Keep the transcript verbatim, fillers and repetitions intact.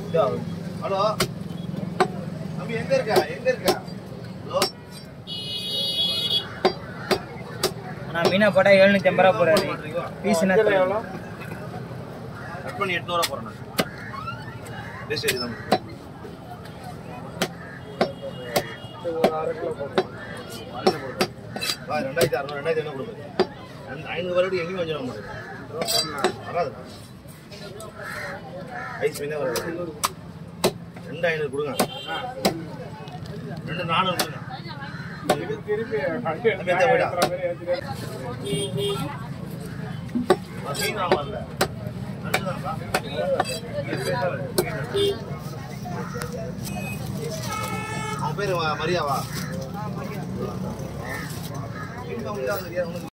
hello தம்பி எங்க இருக்க எங்க இருக்க ஹலோ நான் மீனா போட்டா எழுநூத்தி ஐம்பது ரூபா போறாரு பீஸ் என்ன எவ்வளோ கட் பண்ணி எட்நூறு ரூபா போறேன் வேஸ்டேஜ் தான் அரை கிலோ போடுறேன் ரெண்டாயிரத்தி அறுநூறு ரெண்டாயிரத்தி ஐநூறு கொடுப்பேன் ஐநூறு வரைக்கும் எங்கேயும் கொஞ்சம் நம்ம வராது ஐஸ் மீனே வராது ரெண்டு ஐநூறு கொடுங்க ரெண்டு நானூறு கொடுங்க அவன் பேரு மரியாவா